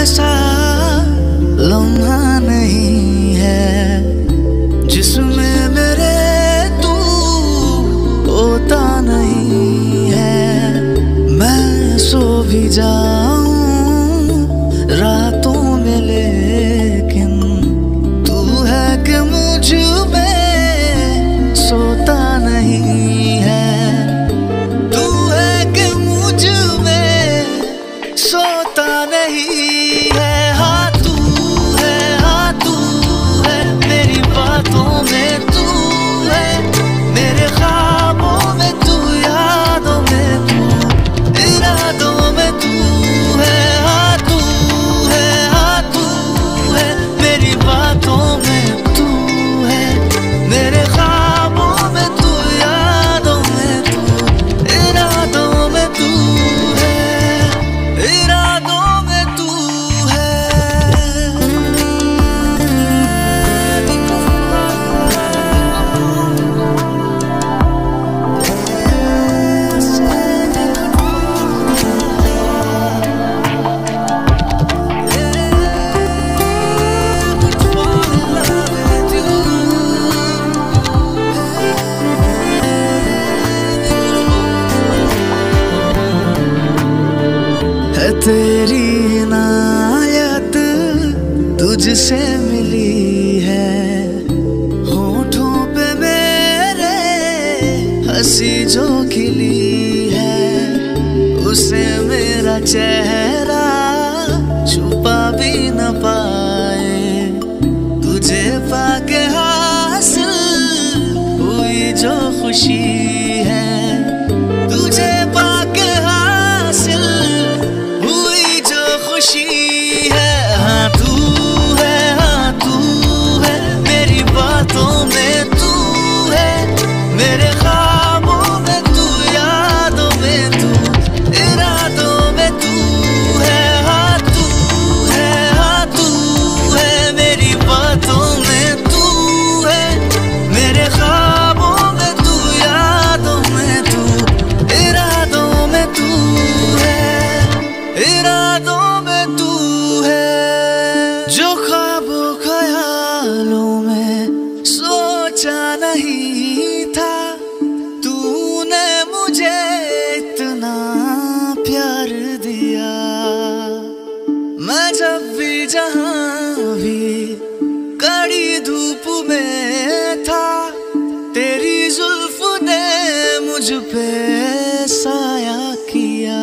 ऐसा लम्हा नहीं है जिसमें मेरे तू होता नहीं है। मैं सो भी जाऊं रातों में लेकिन तू है कि मुझ में सोता नहीं है। तू है कि मुझ में सोता नहीं है। हाँ तू है मेरी बातों में तू है, मेरे ख्वाबों में तू, यादों में तू, इरादों में तू है। हाँ तू है मेरी बातों में तू है, मेरे ख्वाबों में तू, यादों में तू, इरादों में तू है, इरादों में तू है। है तेरी इनायत तुझसे मिली है, होठों पे मेरे हंसी जो खिली है, उसे मेरा चेहरा छुपा भी न पाए। तुझे पाके हासिल हुई जो खुशी है, तुझे पाके हासिल हुई जो खुशी है। हाँ तू है मेरी बातों में तू है, मेरे ख्वाबों में तू, यादों में तू, इरादों में तू है। हाँ तू है मेरी बातों में तू है, मेरे ख्वाबों में तू, यादों में तू, इरादों में तू है, इरादों में तू है। जो ख्वाबों ख्यालों में सोचा नहीं था, तूने मुझे इतना प्यार दिया। मैं जब भी जहां भी कड़ी धूप में था, तेरी जुल्फ ने मुझ पे साया किया।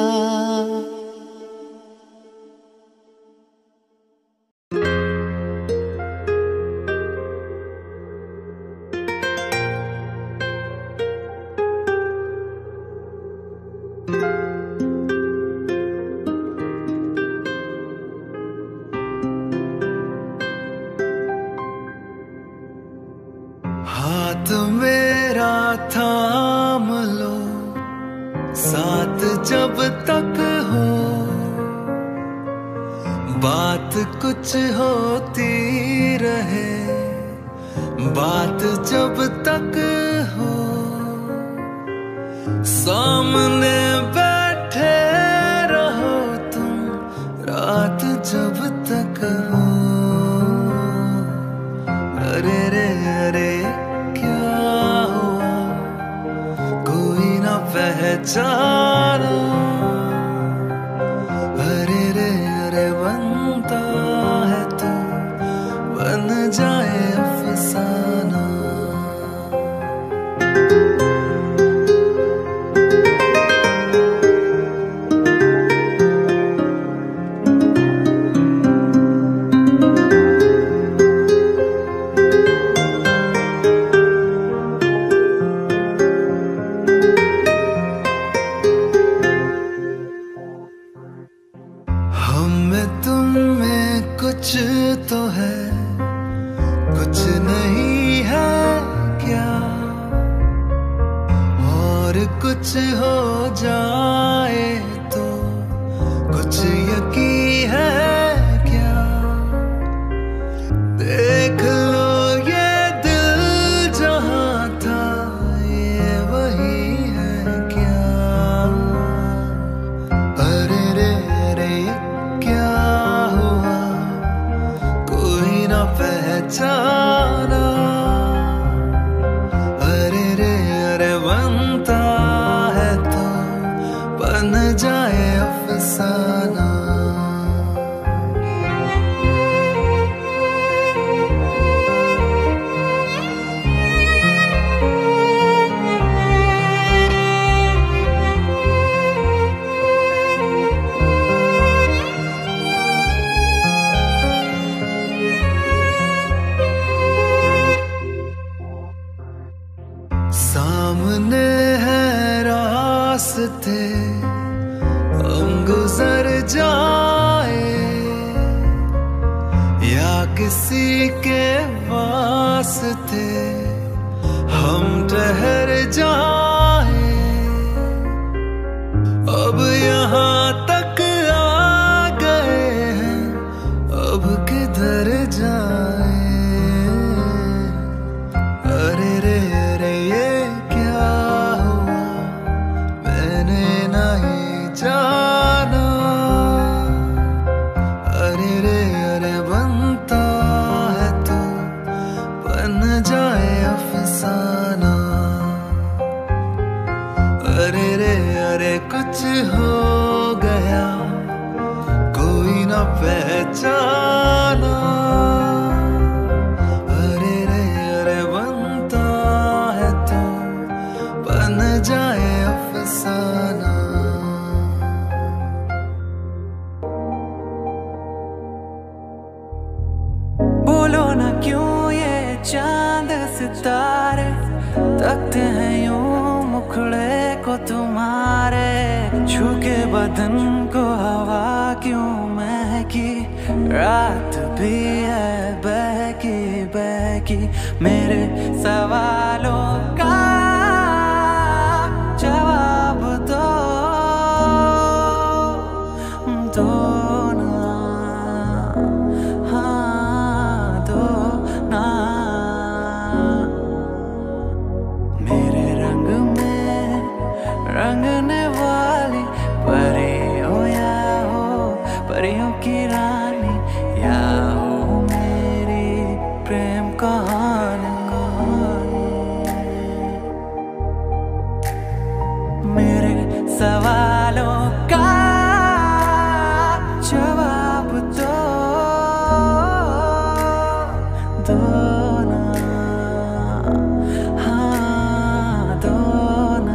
हाथ मेरा थाम लो साथ जब तक हो, बात कुछ होती रहे, बात जब तक हो। सामने बैठे रहो तुम रात जब तक हो। अरे रे अरे क्या हुआ, कोई ना पहचाना। अरे रे अरे बनता है तो बन जाए अफसाना। बन जाए अफसाना। सामने है रास्ते हम गुजर जाए, या किसी के वास्ते हम ठहर जाए। अब यहाँ तक आ गए हैं, अब किधर जाए। अरे रे अरे ये क्या हुआ, मैंने नहीं जाना। अरे रे अरे बनता है तो बन जाए अफसाना। अरे रे अरे कुछ हो गया कोई ना पहचाना। अरे रे अरे बनता है तो बन जाए अफसाना। बोलो ना क्यों ये चांद सितारे तकते हैं यूं मुखड़े को तुम्हारे। छू के बदन को हवा क्यों महकी, रात भी है बहकी बहकी। मेरे सवालों का जवाब दो ना, हाँ दो ना। मेरे रंग में रंगने वाली परियों या हो परियों की रानी, या हो मेरी प्रेम कहानी। मेरे सवालों का जवाब दो ना, हाँ दो ना।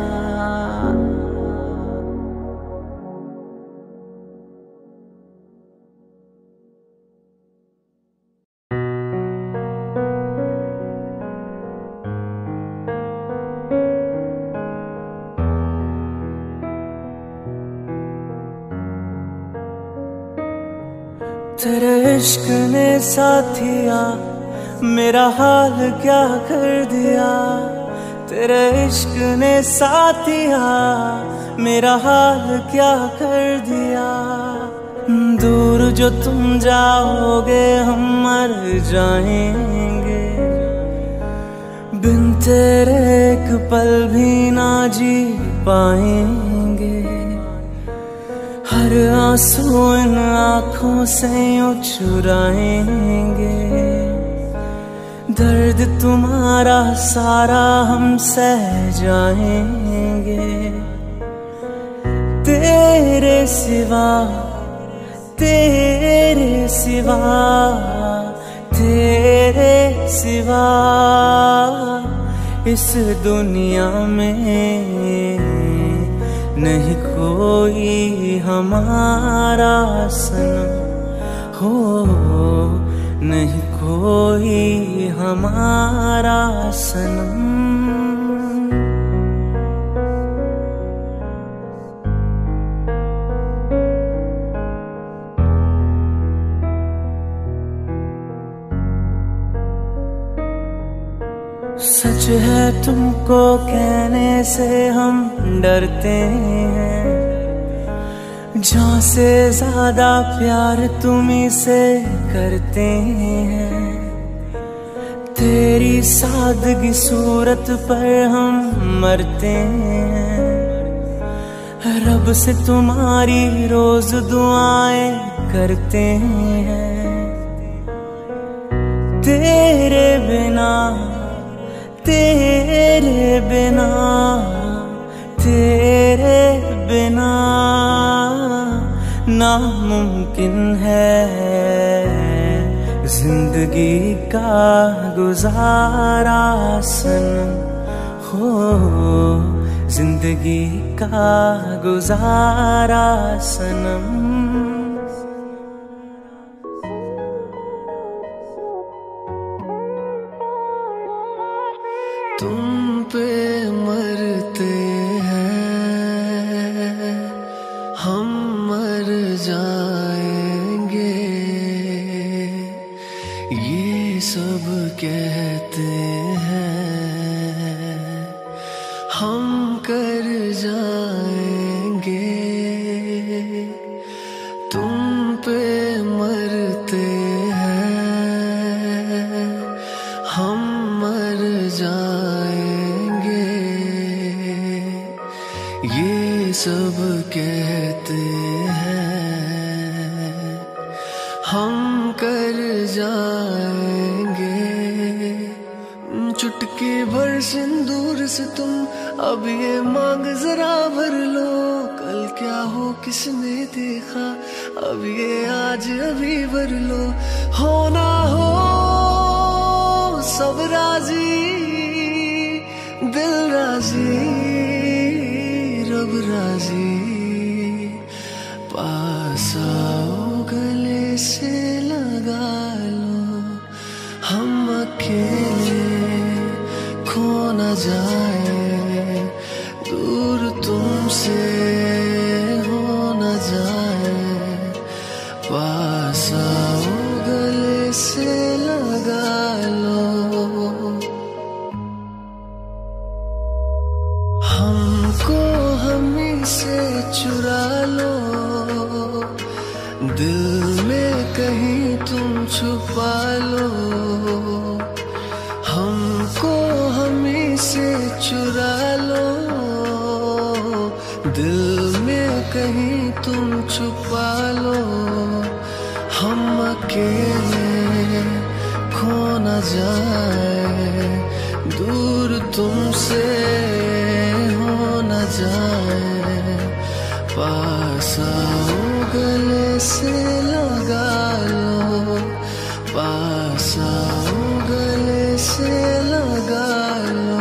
तेरे इश्क ने साथिया मेरा हाल क्या कर दिया। तेरे इश्क ने साथिया मेरा हाल क्या कर दिया। दूर जो तुम जाओगे हम मर जाएंगे, बिन तेरे एक पल भी ना जी पाएंगे। हर आंसू इन आँखों से यूं चुराएंगे, दर्द तुम्हारा सारा हम सह जाएंगे। तेरे सिवा तेरे सिवा तेरे सिवा इस दुनिया में नहीं कोई हमारा सनम हो, नहीं कोई हमारा सनम। सच है तुमको कहने से हम डरते हैं, जान से ज्यादा प्यार तुम्हीं से करते हैं। तेरी सादगी सूरत पर हम मरते हैं, रब से तुम्हारी रोज दुआएं करते हैं। तेरे बिना तेरे बिना तेरे बिना नामुमकिन है जिंदगी का गुजारा सनम हो, जिंदगी का गुजारा सनम। तुम पे मरते हैं हम मर जाएंगे, ये सब कहते हैं हम कर जाएंगे। तुम पे मरते हैं हम मर जाएंगे, ये सब कहते हैं हम कर जाएंगे। चुटकी भर सिंदूर से तुम अब ये मांग जरा भर लो, कल क्या हो किसने देखा, अब ये आज अभी भर लो। हो ना हो सब राजी, दिल राजी रब राजी, पास आओ गले से लगा लो, हम अकेले खो न जाए, दूर तुमसे हो न जाए, पास आओ गले से लगा लो। हमको हमी से चुरा लो, दिल में कहीं तुम छुपा लो। हमको हमी से चुरा लो, दिल में कहीं तुम छुपा लो, हम अकेले खो न जाए, दूर तुमसे हो न जाए, पास आओ गले से लगा लो, पास आओ गले से लगा लो।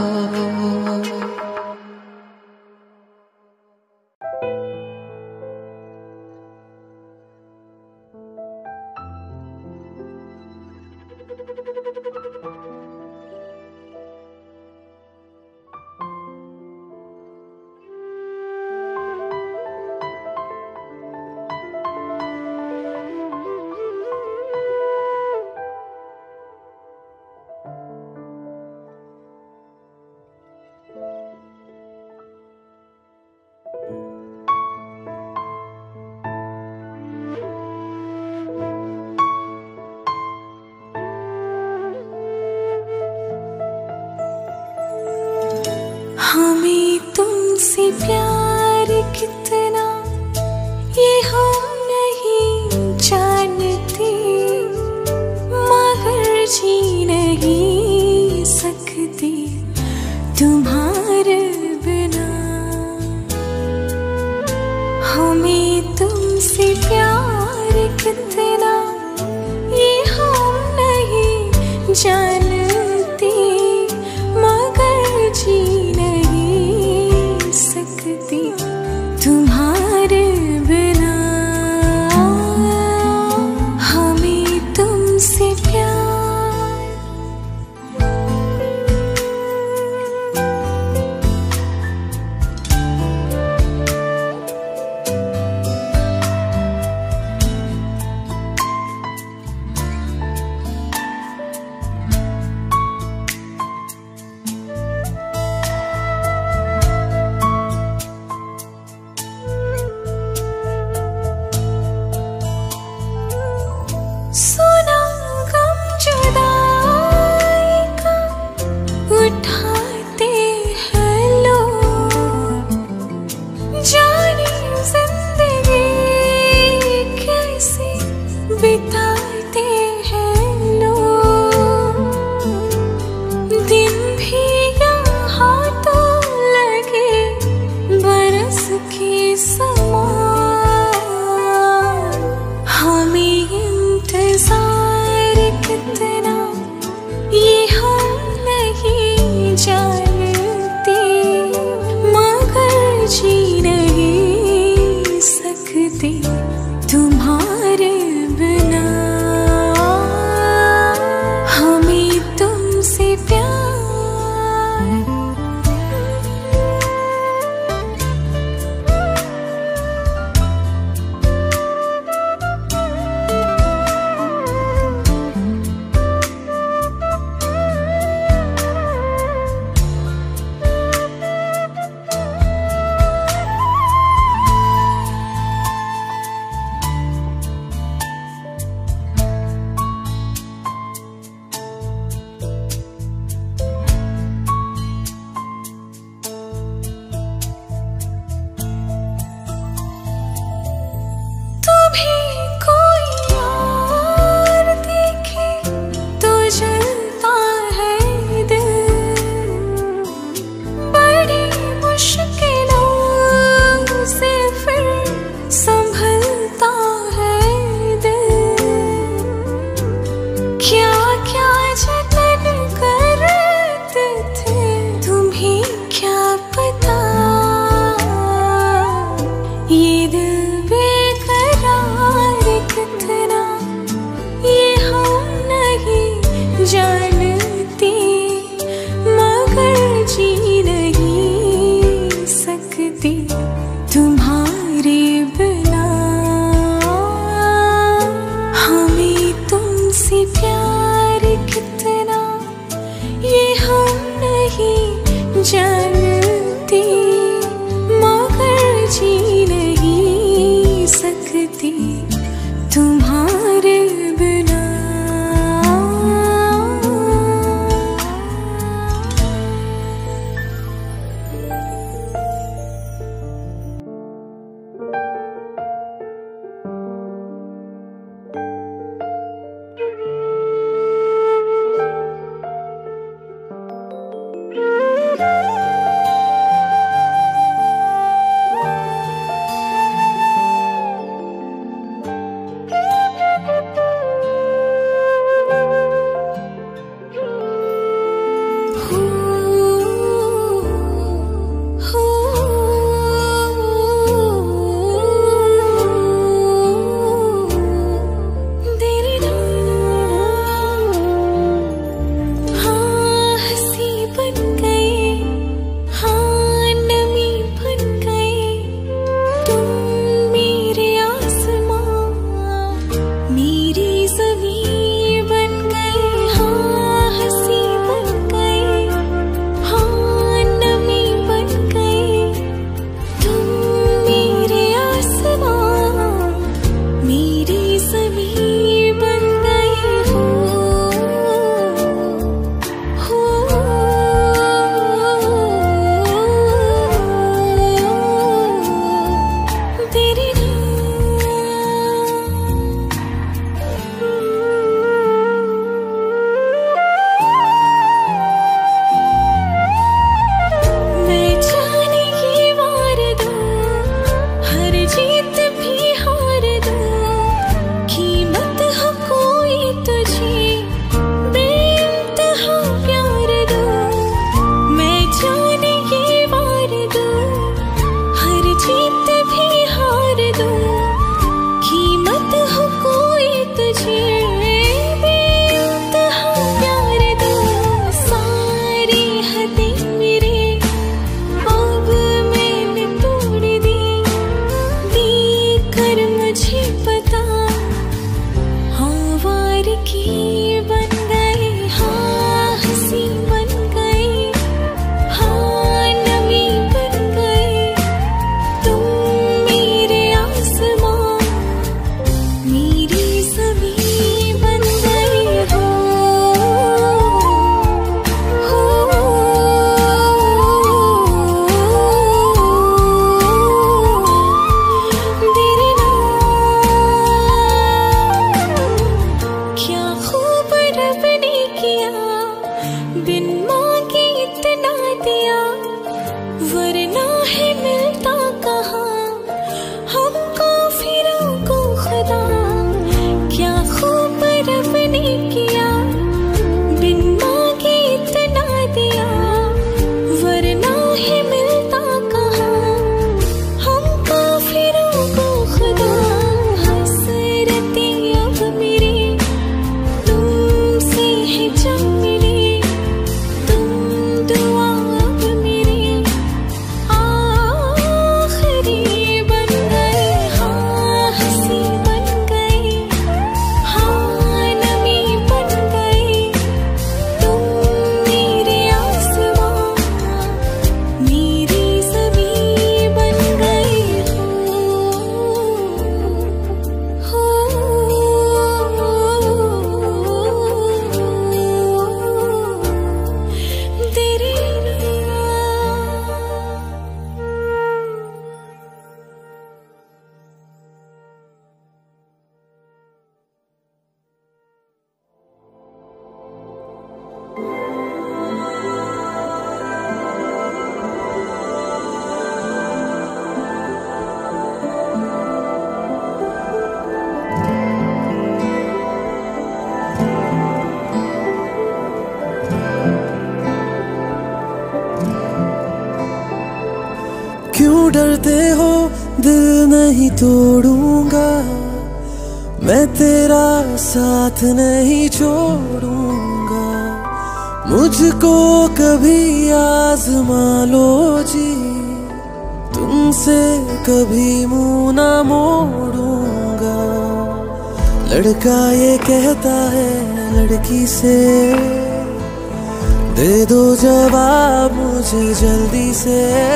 हमें तुमसे प्यार कितना ये हम नहीं जानते, मगर जी नहीं सकते तुम्हारे बिना। हमें तुमसे प्यार कितना ये हम नहीं जानते, मगर जी सकती तुम्हारे बिना। हमें तुमसे प्यार, सुना गम जुदाई का उठाते हैं लोग, जाने जिंदगी कैसे बिताते हैं लोग। दिन भी यहाँ तो लगे बरस के समान, कहते हो दिल नहीं तोड़ूंगा, मैं तेरा साथ नहीं छोड़ूंगा। मुझको कभी आजमा लो जी, तुमसे कभी मुंह ना मोड़ूंगा। लड़का ये कहता है लड़की से, दे दो जवाब मुझे जल्दी से।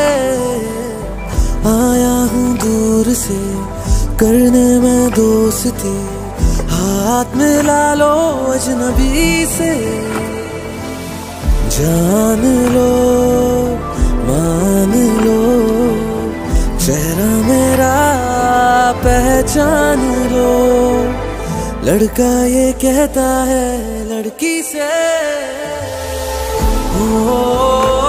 आया हूँ दूर से करने में दोस्ती, हाथ मिला लो अजनबी से। जान लो मान लो, चेहरा मेरा पहचान लो। लड़का ये कहता है लड़की से, ओ